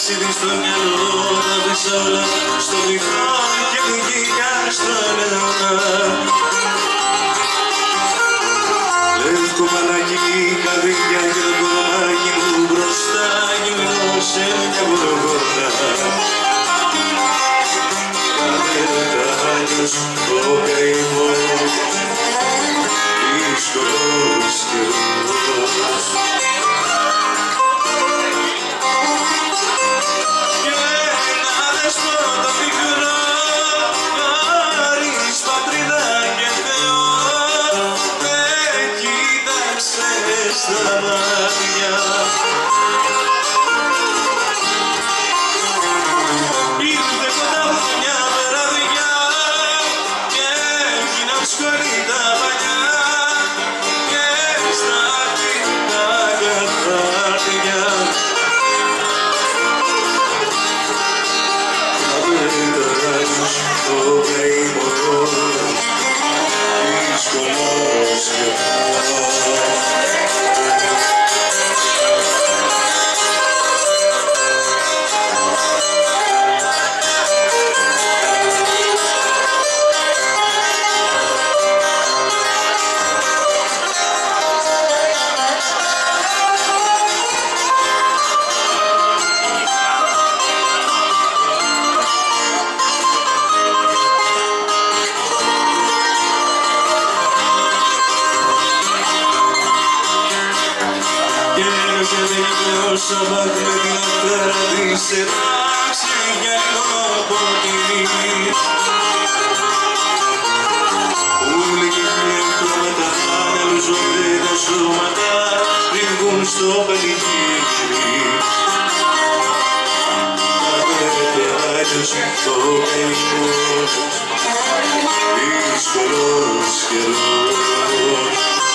ταξίδι στο μυαλό, τα βρίσκα όλα στο βυθό και μου βγήκα στο νερό. Λευκό μαλάκι, καρδιά και το κομμάκι μου μπροστά γυμνό σε μια βοδογότα. Κάθε δεκάλιος το καημό, δύσκολος καιρός. Στα μάτια ήρθε κοντά μου μια βραδιά και έγιναν σχολή τα παλιά και στα χτυπά κατάρτια τα πέτραγους το καημό δύσκολος καιρός. Και τελικώς αβάκ με την αφέρα της ετάξει για λίγο ποτήρι ούλοι και χιλιακτώματα αναλουζονται τα σώματα πριν βγουν στο πανηγύρι. Τα πέτραγιος το καημός δύσκολος καιρός.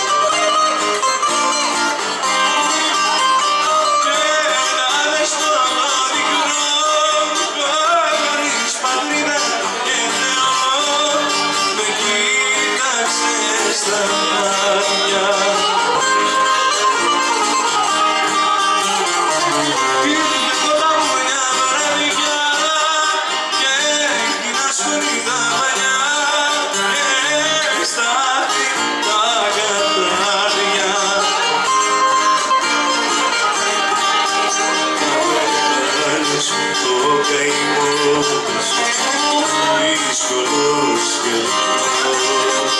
Στα μάτια ήρθε κοντά μου μια βραδιά και έγιναν σχολή τα παλιά και στα χτυπά κατάρτια τα πέτραγιος το καημός δύσκολος καιρός.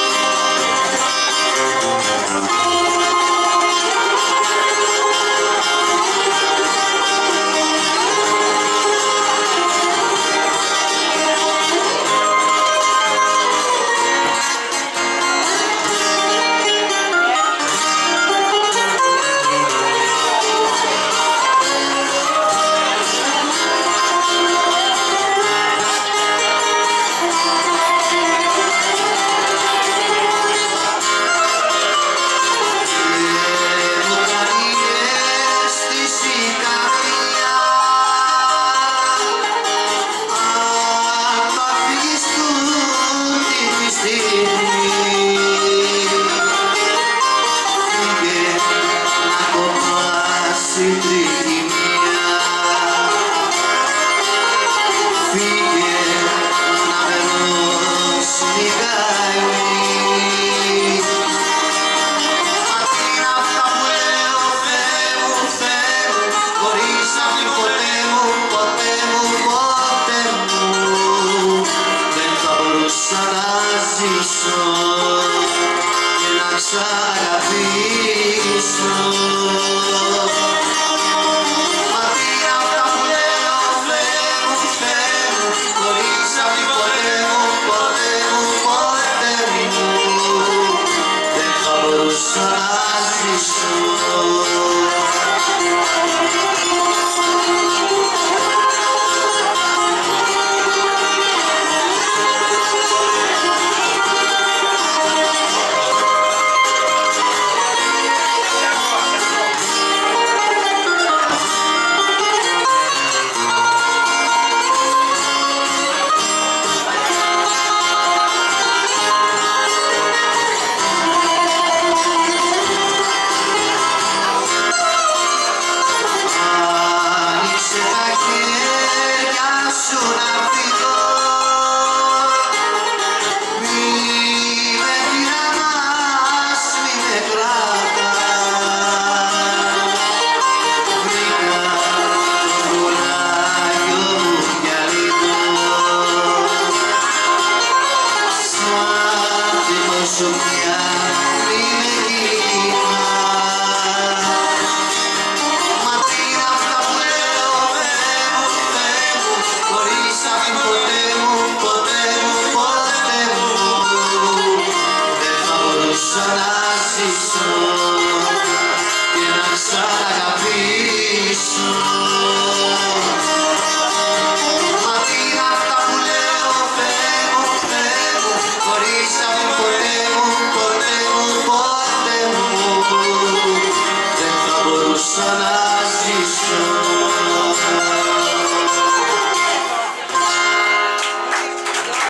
Σαν να ζήσω